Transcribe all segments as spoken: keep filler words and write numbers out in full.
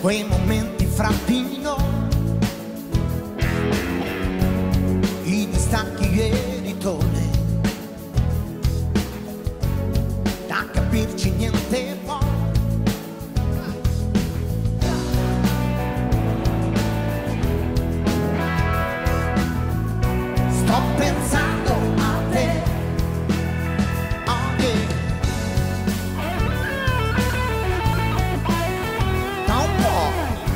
quei momenti fra di noi, i distacchi e ritorni, da capirci niente poi. Sto pensando a te, oh yeah. Da un po'.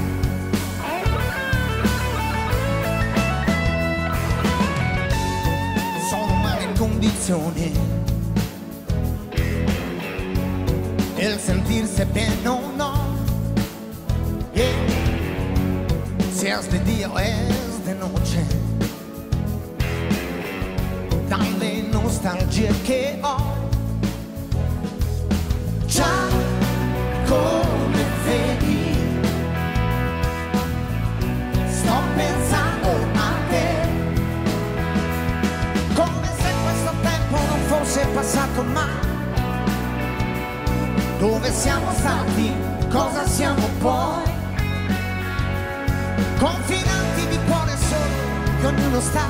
Sono male in condizioni, el sentirse bien o no, yeah. Si es de día o es de noche, dalle nostalgie che ho. Già come vedi, sto pensando a te, come se questo tempo non fosse passato mai. Dove siamo stati, cosa siamo poi? Confinanti di cuore solo, che ognuno sta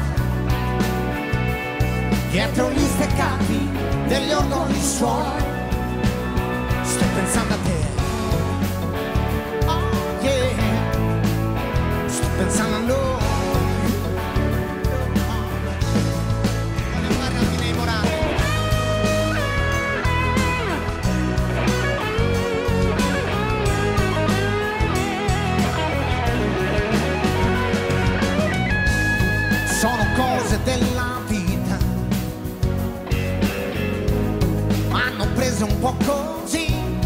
dietro gli steccati degli orgogli suoi. Sto pensando a te, oh yeah. Sto pensando a noi. Sono cose della vita, m'hanno preso un po' così.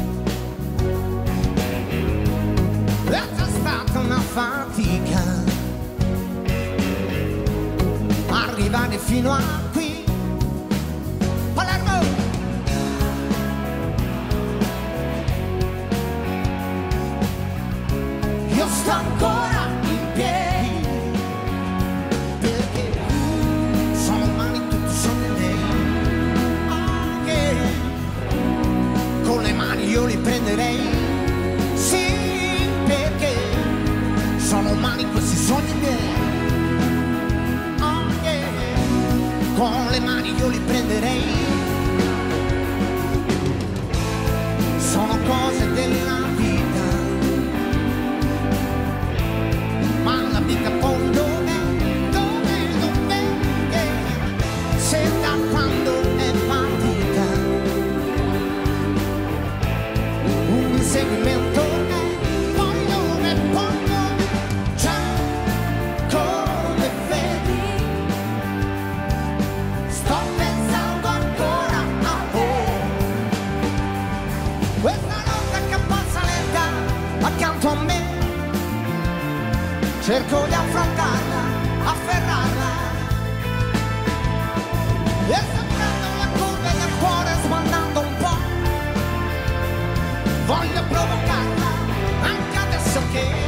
È già stata una fatica arrivare fino a qui. Palermo! Io sto ancora in piedi, io li prenderei, sì, perché sono umani questi sogni miei, oh yeah. Con le mani io li prenderei, sono cose della vita, ma la vita poi dov'è, dov'è, dov'è, yeah. Se da quando è partita segmento è poi dove, poi dove, già come vedi, sto pensando ancora a te. Questa notte che passa lenta accanto a me, cerco di affrontarla, afferrarla, e sembrando la curva del cuore sbandando un po'. Voglio provocarla anche adesso che